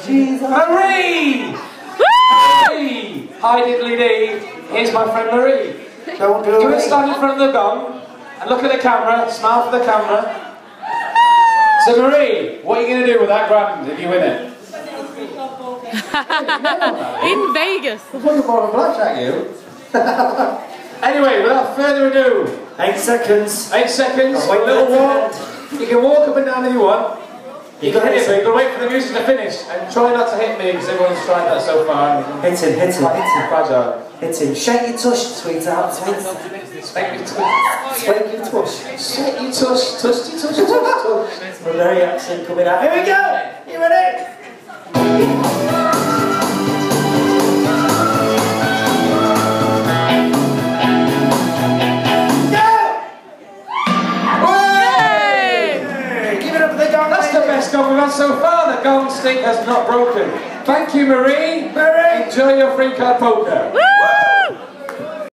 Jesus. Marie! Marie! Hi diddly dee. Here's my friend Marie. Don't do You it. will stand in front of the gong and look at the camera, smile for the camera. So Marie, what are you going to do with that grand if you win it? In Vegas. I'm looking more of a blackjack, you. Anyway, without further ado, 8 seconds. 8 seconds, I'll wait a little for it walk. to You can walk up and down if you want. You can hit it, but him. you've got to wait for the music to finish. And try not to hit me, because everyone's tried that so far. Hit him, hit him, hit him. Fragile. Hit him. Shake your tush, sweetheart. Shake your tush. Shake your tush. Shake your tush. Tush, tush, tush, tush. Well, there you accent coming out. Here we go! You ready? Gong we've had so far. The gong stick has not broken. Thank you, Marie. Enjoy your free card poker.